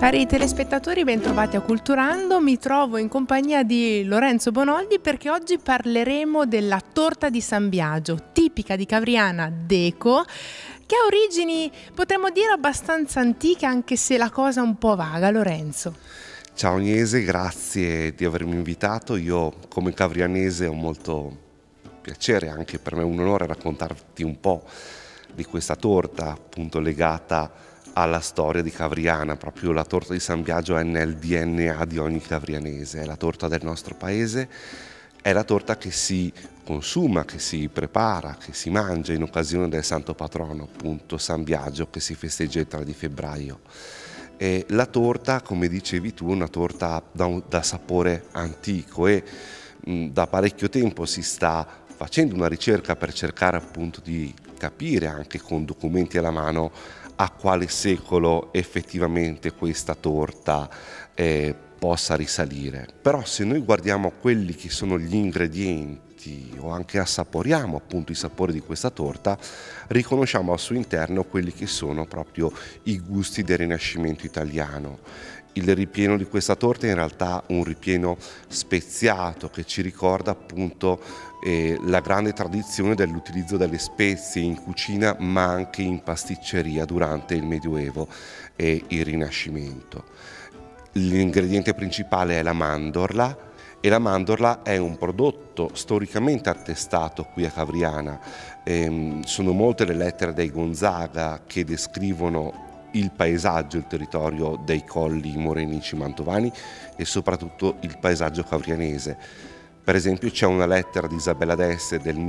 Cari telespettatori, bentrovati a Culturando. Mi trovo in compagnia di Lorenzo Bonoldi perché oggi parleremo della torta di San Biagio, tipica di Cavriana Deco, che ha origini, potremmo dire, abbastanza antiche, anche se la cosa è un po' vaga. Lorenzo. Ciao Agnese, grazie di avermi invitato. Io come cavrianese ho molto piacere, anche per me è un onore raccontarti un po' di questa torta, appunto legata alla storia di Cavriana. Proprio la torta di San Biagio è nel DNA di ogni cavrianese, è la torta del nostro paese, è la torta che si consuma, che si prepara, che si mangia in occasione del santo patrono, appunto San Biagio, che si festeggia il 3 di febbraio. E la torta, come dicevi tu, è una torta da sapore antico e da parecchio tempo si sta facendo una ricerca per cercare appunto di capire, anche con documenti alla mano, a quale secolo effettivamente questa torta possa risalire. Però se noi guardiamo quelli che sono gli ingredienti o anche assaporiamo appunto i sapori di questa torta, riconosciamo al suo interno quelli che sono proprio i gusti del Rinascimento italiano. Il ripieno di questa torta è in realtà un ripieno speziato che ci ricorda appunto la grande tradizione dell'utilizzo delle spezie in cucina ma anche in pasticceria durante il Medioevo e il Rinascimento. L'ingrediente principale è la mandorla e la mandorla è un prodotto storicamente attestato qui a Cavriana. Sono molte le lettere dei Gonzaga che descrivono il paesaggio, il territorio dei colli morenici mantovani e soprattutto il paesaggio cavrianese. Per esempio c'è una lettera di Isabella d'Este del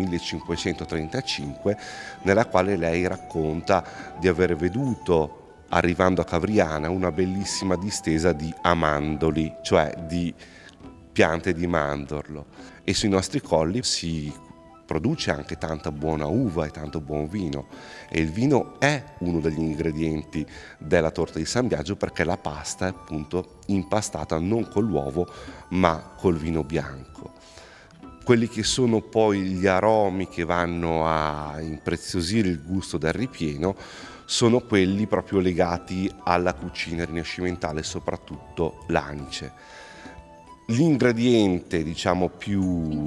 1535 nella quale lei racconta di aver veduto, arrivando a Cavriana, una bellissima distesa di amandoli, cioè di piante di mandorlo, e sui nostri colli si produce anche tanta buona uva e tanto buon vino, e il vino è uno degli ingredienti della torta di San Biagio perché la pasta è appunto impastata non con l'uovo ma col vino bianco. Quelli che sono poi gli aromi che vanno a impreziosire il gusto del ripieno sono quelli proprio legati alla cucina rinascimentale, soprattutto l'anice. L'ingrediente, diciamo, più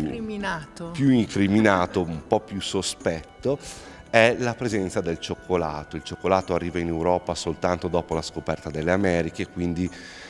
incriminato, un po' più sospetto, è la presenza del cioccolato. Il cioccolato arriva in Europa soltanto dopo la scoperta delle Americhe, quindi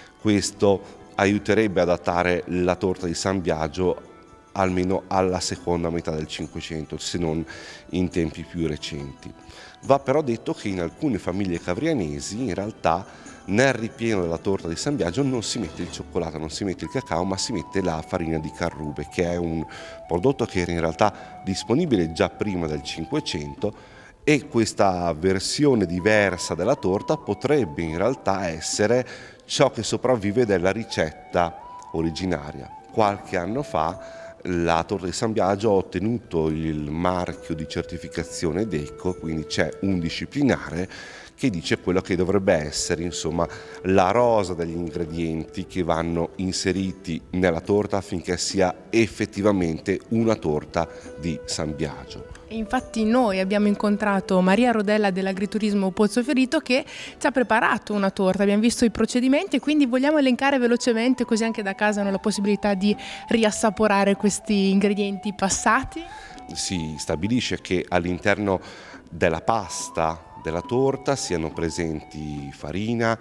questo aiuterebbe a datare la torta di San Biagio almeno alla seconda metà del Cinquecento, se non in tempi più recenti. Va però detto che in alcune famiglie cavrianesi in realtà nel ripieno della torta di San Biagio non si mette il cioccolato, non si mette il cacao, ma si mette la farina di carrube, che è un prodotto che era in realtà disponibile già prima del Cinquecento, e questa versione diversa della torta potrebbe in realtà essere ciò che sopravvive della ricetta originaria. Qualche anno fa la torta di San Biagio ha ottenuto il marchio di certificazione Deco, quindi c'è un disciplinare che dice quello che dovrebbe essere, insomma, la rosa degli ingredienti che vanno inseriti nella torta affinché sia effettivamente una torta di San Biagio. E infatti noi abbiamo incontrato Maria Rodella dell'Agriturismo Pozzo Ferito che ci ha preparato una torta, abbiamo visto i procedimenti e quindi vogliamo elencare velocemente, così anche da casa hanno la possibilità di riassaporare questi ingredienti passati. Si stabilisce che all'interno della pasta della torta siano presenti farina,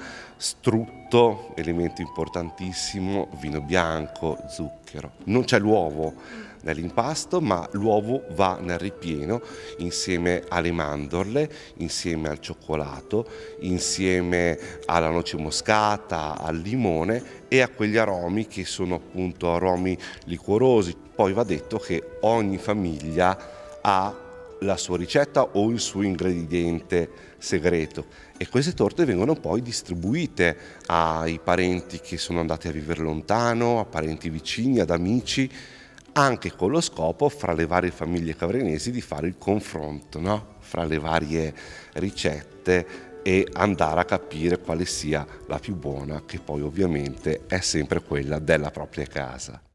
strutto, elemento importantissimo, vino bianco, zucchero. Non c'è l'uovo nell'impasto, ma l'uovo va nel ripieno insieme alle mandorle, insieme al cioccolato, insieme alla noce moscata, al limone e a quegli aromi che sono appunto aromi liquorosi. Poi va detto che ogni famiglia ha la sua ricetta o il suo ingrediente segreto e queste torte vengono poi distribuite ai parenti che sono andati a vivere lontano, a parenti vicini, ad amici, anche con lo scopo fra le varie famiglie cavrianesi di fare il confronto, no? Fra le varie ricette e andare a capire quale sia la più buona, che poi ovviamente è sempre quella della propria casa.